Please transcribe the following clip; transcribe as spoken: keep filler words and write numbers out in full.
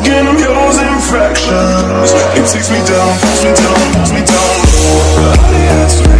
broken, I'm yours in fractions. It takes me down, pulls me down, pulls me down. Body at